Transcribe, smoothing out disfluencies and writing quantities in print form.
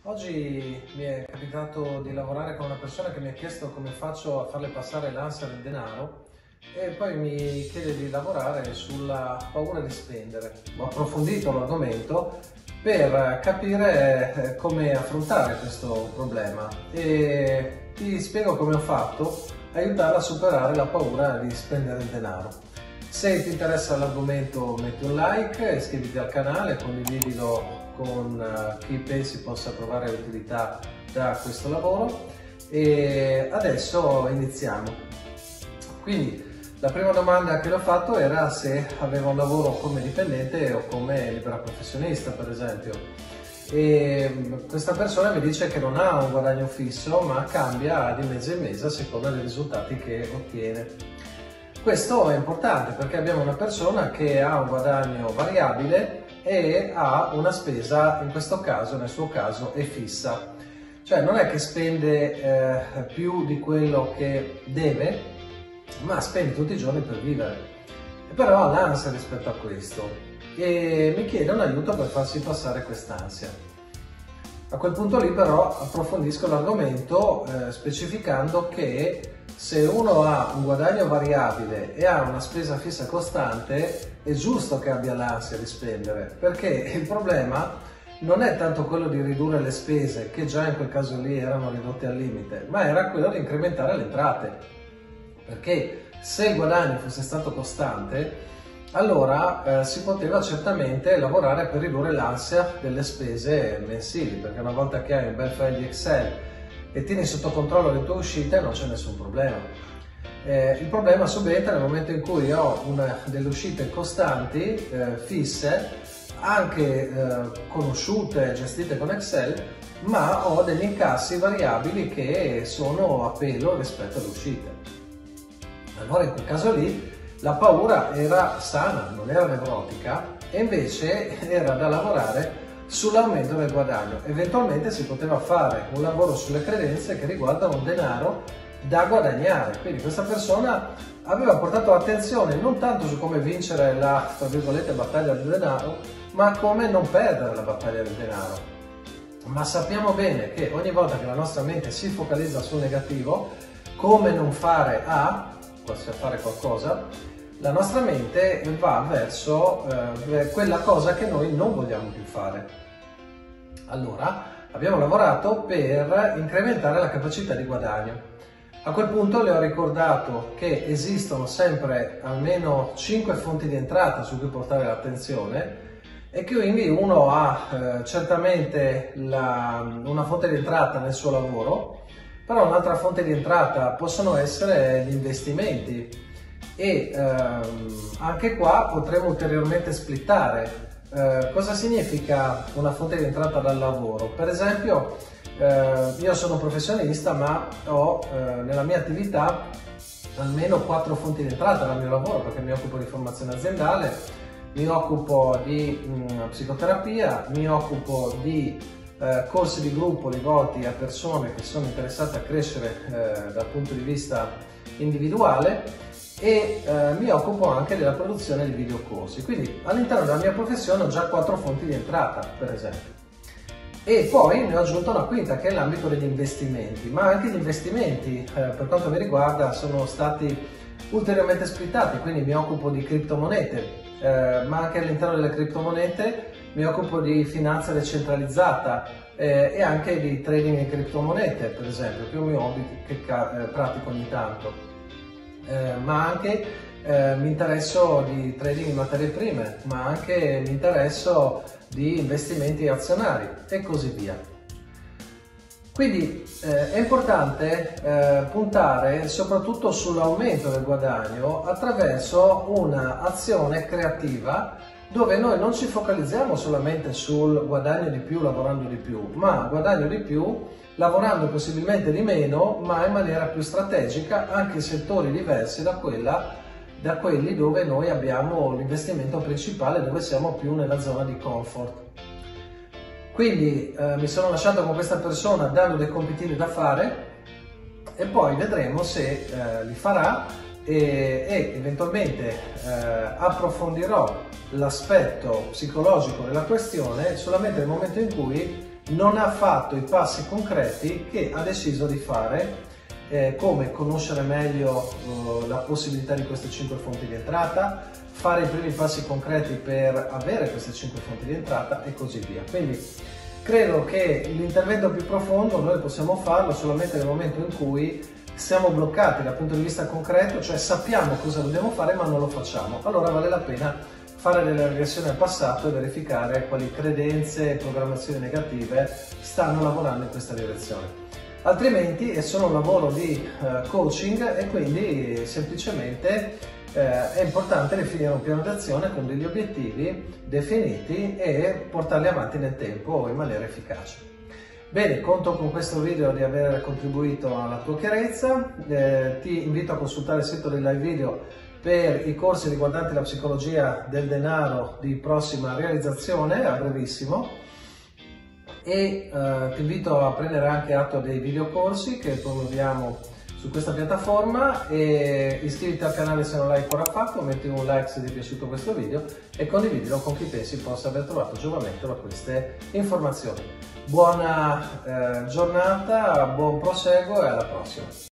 Oggi mi è capitato di lavorare con una persona che mi ha chiesto come faccio a farle passare l'ansia del denaro e poi mi chiede di lavorare sulla paura di spendere. Ho approfondito l'argomento per capire come affrontare questo problema e ti spiego come ho fatto a aiutarla a superare la paura di spendere il denaro. Se ti interessa l'argomento metti un like, iscriviti al canale, condividilo con chi pensi possa trovare utilità da questo lavoro e adesso iniziamo. Quindi la prima domanda che le ho fatto era se aveva un lavoro come dipendente o come libera professionista, per esempio, e questa persona mi dice che non ha un guadagno fisso ma cambia di mese in mese a seconda dei risultati che ottiene. Questo è importante perché abbiamo una persona che ha un guadagno variabile e ha una spesa, in questo caso, nel suo caso, è fissa. Cioè non è che spende più di quello che deve, ma spende tutti i giorni per vivere. E però ha l'ansia rispetto a questo e mi chiede un aiuto per farsi passare quest'ansia. A quel punto lì però approfondisco l'argomento specificando che se uno ha un guadagno variabile e ha una spesa fissa costante, è giusto che abbia l'ansia di spendere, perché il problema non è tanto quello di ridurre le spese, che già in quel caso lì erano ridotte al limite, ma era quello di incrementare le entrate. Perché se il guadagno fosse stato costante, allora si poteva certamente lavorare per ridurre l'ansia delle spese mensili, perché una volta che hai un bel file di Excel e tieni sotto controllo le tue uscite non c'è nessun problema. Il problema subentra nel momento in cui ho delle uscite costanti, fisse, anche conosciute, gestite con Excel, ma ho degli incassi variabili che sono a pelo rispetto alle uscite. Allora in quel caso lì la paura era sana, non era nevrotica, e invece era da lavorare sull'aumento del guadagno. Eventualmente si poteva fare un lavoro sulle credenze che riguardano denaro da guadagnare. Quindi questa persona aveva portato attenzione non tanto su come vincere la, tra virgolette, battaglia del denaro, ma come non perdere la battaglia del denaro. Ma sappiamo bene che ogni volta che la nostra mente si focalizza sul negativo, come non fare fare qualcosa, la nostra mente va verso quella cosa che noi non vogliamo più fare. Allora abbiamo lavorato per incrementare la capacità di guadagno. A quel punto le ho ricordato che esistono sempre almeno 5 fonti di entrata su cui portare l'attenzione e che quindi uno ha certamente una fonte di entrata nel suo lavoro, però un'altra fonte di entrata possono essere gli investimenti e anche qua potremo ulteriormente splittare. Cosa significa una fonte di entrata dal lavoro? Per esempio, io sono un professionista ma ho nella mia attività almeno 4 fonti di entrata dal mio lavoro, perché mi occupo di formazione aziendale, mi occupo di psicoterapia, mi occupo di corsi di gruppo rivolti a persone che sono interessate a crescere dal punto di vista individuale e mi occupo anche della produzione di videocorsi. Quindi all'interno della mia professione ho già 4 fonti di entrata, per esempio. E poi ne ho aggiunto una quinta che è l'ambito degli investimenti, ma anche gli investimenti per quanto mi riguarda sono stati ulteriormente splittati, quindi mi occupo di criptomonete, ma anche all'interno delle criptomonete mi occupo di finanza decentralizzata e anche di trading in criptomonete, per esempio, che è un mio hobby che pratico ogni tanto. Ma anche mi interesso di trading in materie prime, ma anche mi interesso di investimenti azionari e così via. Quindi è importante puntare soprattutto sull'aumento del guadagno attraverso un'azione creativa dove noi non ci focalizziamo solamente sul guadagno di più lavorando di più, ma guadagno di più lavorando possibilmente di meno, ma in maniera più strategica, anche in settori diversi da quelli dove noi abbiamo l'investimento principale, dove siamo più nella zona di comfort. Quindi mi sono lasciato con questa persona dando dei compitini da fare e poi vedremo se li farà e eventualmente approfondirò l'aspetto psicologico della questione solamente nel momento in cui non ha fatto i passi concreti che ha deciso di fare, come conoscere meglio la possibilità di queste 5 fonti di entrata, fare i primi passi concreti per avere queste 5 fonti di entrata e così via. Quindi credo che l'intervento più profondo noi possiamo farlo solamente nel momento in cui siamo bloccati dal punto di vista concreto, cioè sappiamo cosa dobbiamo fare ma non lo facciamo. Allora vale la pena fare delle regressioni al passato e verificare quali credenze e programmazioni negative stanno lavorando in questa direzione. Altrimenti è solo un lavoro di coaching e quindi semplicemente è importante definire un piano d'azione con degli obiettivi definiti e portarli avanti nel tempo in maniera efficace. Bene, conto con questo video di aver contribuito alla tua chiarezza. Ti invito a consultare il sito dei live video per i corsi riguardanti la psicologia del denaro di prossima realizzazione a brevissimo, e ti invito a prendere anche atto dei videocorsi che promuoviamo su questa piattaforma, e iscriviti al canale se non l'hai ancora fatto, metti un like se ti è piaciuto questo video e condividilo con chi pensi possa aver trovato giovamento da queste informazioni. Buona giornata, buon proseguo e alla prossima!